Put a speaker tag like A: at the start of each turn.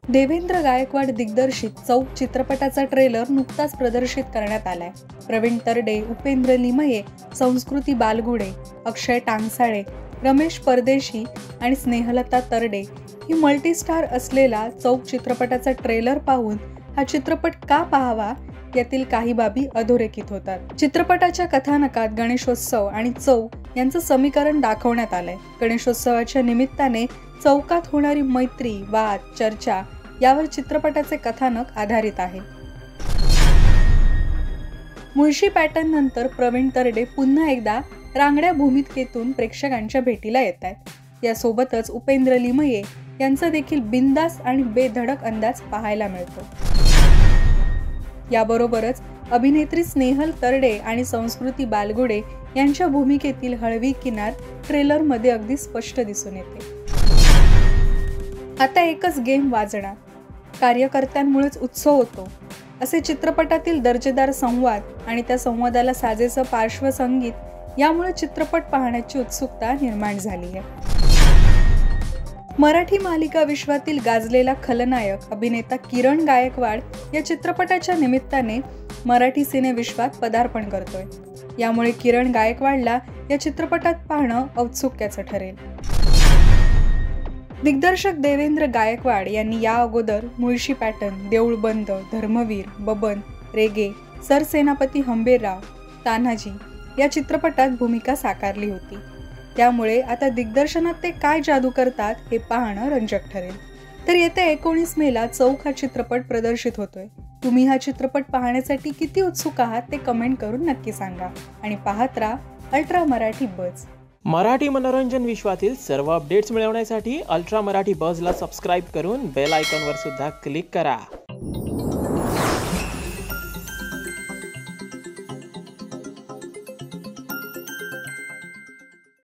A: देवेंद्र गायकवाड दिग्दर्शित चौक चित्रपटाचा ट्रेलर नुकताच प्रदर्शित करण्यात आलाय। प्रवीण तरडे, उपेंद्र लिमये, संस्कृती बालगुडे, अक्षय टांगसाळे, रमेश परदेशी आणि स्नेहलता तरडे ही मल्टीस्टार असलेला चौक चित्रपटाचा ट्रेलर पाहून हा चित्रपट का पाहावा यातील काही बाबी अधोरेखित होतात। चित्रपटाच्या कथानकात गणेशोत्सव आणि चौक यांचं समीकरण दाखवण्यात आलंय। गणेशोत्सवाच्या निमित्ताने चौकात होणारी मैत्री, वाद, चर्चा यावर चित्रपटाचे कथानक आधारित आहे। मुळशी पॅटर्न नंतर प्रवीण तरडे पुन्हा एकदा रांगड्या भूमिकेतून प्रेक्षकांच्या भेटीला येत आहेत। यासोबतच उपेंद्र लिमये यांचा देखील बिंदास आणि बेधडक अंदाज पाहायला मिळतो। याबरोबरच अभिनेत्री स्नेहल तरडे आणि संस्कृती बालगुडे यांच्या भूमिकेतील हळवी किनार ट्रेलरमध्ये अगदी स्पष्ट दिसून येते। आता एकच गेम वाजणार, कार्यकर्त्यांमुळेच उत्सव होतो असे चित्रपटातील दर्जेदार संवाद आणि त्या संवादाला साजेसं पार्श्वसंगीत यामुळे चित्रपट पाहण्याची उत्सुकता निर्माण झाली आहे। मराठी मालिका विश्वातील गाजलेला खलनायक अभिनेता किरण गायकवाड या चित्रपटाच्या निमित्ताने मराठी सिनेविश्वात पदार्पण करतोय। यामुळे किरण गायकवाडला या चित्रपटात पाहणं औत्सुक्याचं ठरेल। दिग्दर्शक देवेंद्र गायकवाड यांनी या अगोदर मुळशी पॅटर्न, देऊळ बंद, धर्मवीर, बबन, रेगे, सरसेनापती हंबीरराव, तान्हाजी या चित्रपटात भूमिका साकारली होती। त्यामुळे आता दिग्दर्शनात ते काय जादू करतात हे पाहणं रंजक ठरेल। तर येत्या 19 मेला चौक हा चित्रपट प्रदर्शित होतोय। तुम्ही हा चित्रपट पाहण्यासाठी किती उत्सुक आहात ते कमेंट करून नक्की सांगा आणि पाहत राहा अल्ट्रा मराठी बज।
B: मराठी मनोरंजन विश्वातील सर्व अपडेट्स मिळवण्यासाठी अल्ट्रा मराठी बजला सबस्क्राईब करून बेल आयकॉनवर सुद्धा क्लिक करा।